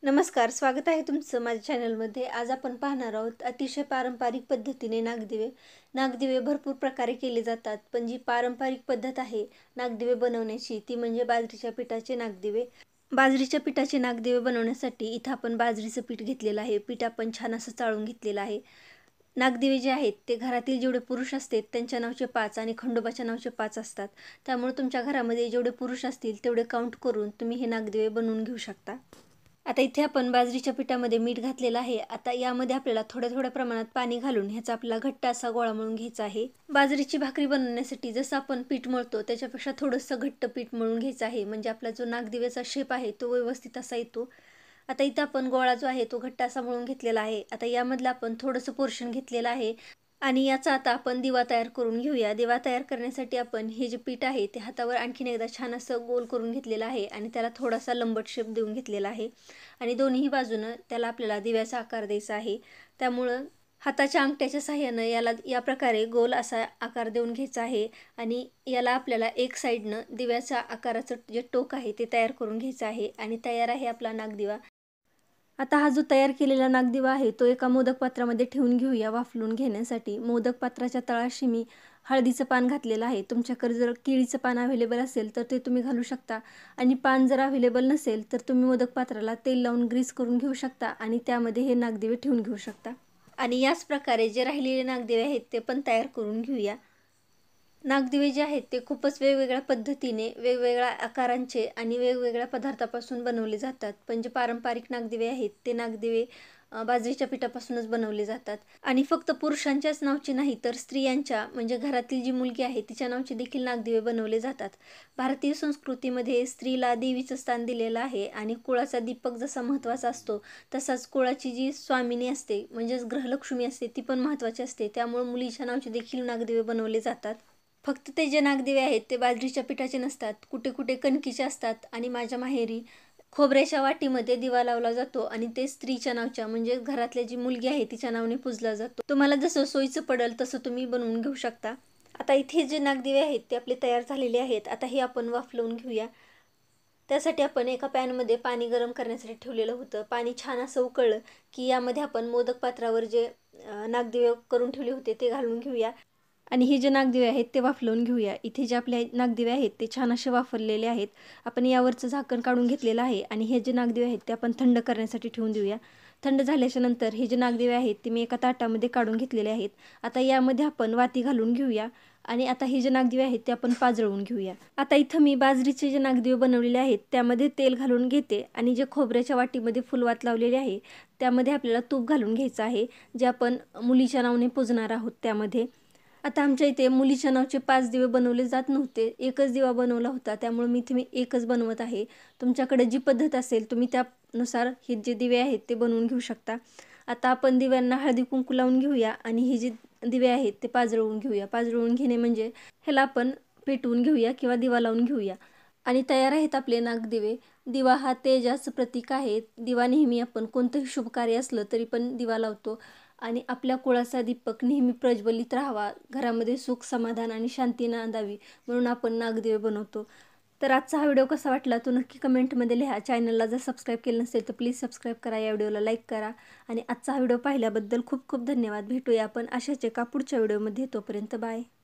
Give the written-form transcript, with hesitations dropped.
नमस्कार, स्वागत आहे तुमचं माझ्या चॅनलमध्ये. आज आपण पाहणार आहोत अतिशय पारंपरिक पद्धतीने नागदिवे. नागदिवे भरपूर प्रकारे केले जातात, पण जी पारंपरिक पद्धत आहे नागदिवे बनवण्याची ती म्हणजे बाजरीच्या पिठाचे नागदिवे. बाजरीच्या पिठाचे नागदिवे बनवण्यासाठी इथं आपण बाजरीचं पीठ घेतलेलं आहे. पीठ आपण छान असं चाळून घेतलेलं आहे. नागदिवे जे आहेत ते घरातील जेवढे पुरुष असतात त्यांच्या नावचे 5 आणि खंडोबाच्या नावचे 5 असतात. त्यामुळे तुमच्या घरामध्ये जेवढे पुरुष असतील तेवढे काउंट करून तुम्ही हे नागदिवे बनवून घेऊ शकता. आता इथे आपण बाजरीच्या पिठामध्ये मीठ घातलेलं आहे. आता यामध्ये आपल्याला थोड्या थोड्या प्रमाणात पाणी घालून ह्याचा आपल्याला घट्ट असा गोळा मळून घ्यायचा आहे. बाजरीची भाकरी बनवण्यासाठी जसं आपण पीठ मळतो त्याच्यापेक्षा थोडंसं घट्ट पीठ मळून घ्यायचं आहे, म्हणजे आपला जो नागदिव्याचा शेप आहे तो व्यवस्थित असा येतो. आता इथं आपण गोळा जो आहे तो घट्ट असा मळून घेतलेला आहे. आता यामधलं आपण थोडंसं पोर्शन घेतलेलं आहे आणि याचा आता आपण दिवा तयार करून घेऊया. दिवा तयार करण्यासाठी आपण हे जे पीठ आहे ते हातावर आणखीन एकदा छान असं गोल करून घेतलेलं आहे आणि त्याला थोडासा लंबट शेप देऊन घेतलेला आहे आणि दोन्ही बाजूनं त्याला आपल्याला दिव्याचा आकार द्यायचा आहे. त्यामुळं हाताच्या अंगठ्याच्या साहाय्यानं याला या प्रकारे गोल असा आकार देऊन घ्यायचा आहे आणि याला आपल्याला एक साईडनं दिव्याच्या आकाराचं जे टोक आहे ते तयार करून घ्यायचं आहे आणि तयार आहे आपला नागदिवा. आता हा जो तयार केलेला नागदिवा आहे तो एका मोदक पात्रामध्ये ठेवून घेऊया वाफलून घेण्यासाठी. मोदक पात्राच्या तळाशी मी हळदीचं पान घातलेलं आहे. तुमच्याकडे जर केळीचं पान अवेलेबल असेल तर ते तुम्ही घालू शकता आणि पान जर अवेलेबल नसेल तर तुम्ही मोदक पात्राला तेल लावून ग्रीस करून घेऊ शकता आणि त्यामध्ये हे नागदिवे ठेवून घेऊ शकता. आणि याच प्रकारे जे राहिलेले नागदिवे आहेत ते पण तयार करून घेऊया. नागदिवे जे आहेत ते खूपच वेगवेगळ्या पद्धतीने, वेगवेगळ्या आकारांचे आणि वेगवेगळ्या पदार्थापासून बनवले जातात. पण जे पारंपरिक नागदिवे आहेत ते नागदिवे बाजरीच्या पिठापासूनच बनवले जातात आणि फक्त पुरुषांच्याच नावचे नाही तर स्त्रियांच्या, म्हणजे घरातील जी मुलगी आहे तिच्या नावचे देखील नागदिवे बनवले जातात. भारतीय संस्कृतीमध्ये स्त्रीला देवीचं स्थान दिलेलं आहे आणि कुळाचा दीपक जसा महत्त्वाचा असतो तसाच कुळाची जी स्वामिनी असते म्हणजेच गृहलक्ष्मी असते ती पण महत्त्वाची असते. त्यामुळे मुलीच्या नावचे देखील नागदिवे बनवले जातात. फक्त ते जे नागदिवे आहेत ते बाजरीच्या पिठाचे नसतात, कुठे कुठे कणकीचे असतात आणि माझ्या माहेरी खोबऱ्याच्या वाटीमध्ये दिवा लावला जातो आणि ते स्त्रीच्या नावच्या, म्हणजे घरातल्या जी मुलगी आहे तिच्या नावाने पूजला जातो. तुम्हाला जसं सोयीचं पडेल तसं तुम्ही बनवून घेऊ शकता. आता इथे जे नागदिवे आहेत ते आपले तयार झालेले आहेत. आता हे आपण वाफलवून घेऊया. त्यासाठी आपण एका पॅनमध्ये पाणी गरम करण्यासाठी ठेवलेलं होतं. पाणी छान असं उकळलं की यामध्ये आपण मोदक पात्रावर जे नागदिवे करून ठेवले होते ते घालून घेऊया आणि हे जे नागदिवे आहेत ते वाफलवून घेऊया. इथे जे आपले नागदिवे आहेत ते छान असे वाफरलेले आहेत. आपण यावरचं झाकण काढून घेतलेलं आहे आणि हे जे नागदिवे आहेत ते आपण थंड करण्यासाठी ठेवून देऊया. थंड झाल्याच्या नंतर हे जे नागदिवे आहेत ते मी एका ताटामध्ये काढून घेतलेले आहेत. आता यामध्ये आपण वाती घालून घेऊया आणि आता हे जे नागदिवे आहेत ते आपण पाजळून घेऊया. आता इथं मी बाजरीचे जे नागदिवे बनवलेले आहेत त्यामध्ये तेल घालून घेते आणि जे खोबऱ्याच्या वाटीमध्ये फुलवात लावलेली आहे त्यामध्ये आपल्याला तूप घालून घ्यायचं आहे, जे आपण मुलीच्या नावाने पूजणार आहोत त्यामध्ये. आता आमच्या इथे मुलीच्या नावचे 5 दिवे बनवले जात नव्हते, एकच दिवा बनवला होता, त्यामुळे मी एकच बनवत आहे. तुमच्याकडे जी पद्धत असेल तुम्ही त्यानुसार हे जे दिवे आहेत ते बनवून घेऊ शकता. आता आपण दिव्यांना हळदी कुंकू लावून घेऊया आणि हे जे दिवे आहेत ते पाजळवून घेऊया. पाजळवून घेणे म्हणजे ह्याला आपण पेटवून घेऊया किंवा दिवा लावून घेऊया आणि तयार आहेत आपले नागदिवे. दिवा हा तेजाचं प्रतीक आहे. दिवा नेहमी आपण कोणतंही शुभ कार्य असलं तरी पण दिवा लावतो आणि आपल्या कुळाचा दीपक नेहमी प्रज्वलित राहावा, घरामध्ये सुख समाधान आणि शांती नांदावी म्हणून आपण नागदिवे बनवतो. तर आजचा हा व्हिडिओ कसा वाटला तो नक्की कमेंटमध्ये लिहा. चॅनलला जर सबस्क्राईब केलं नसेल तर प्लीज सबस्क्राईब करा, या व्हिडिओला लाईक करा आणि आजचा हा व्हिडिओ पाहिल्याबद्दल खूप खूप धन्यवाद. भेटूया आपण अशाच एका पुढच्या व्हिडिओमध्ये. तोपर्यंत बाय.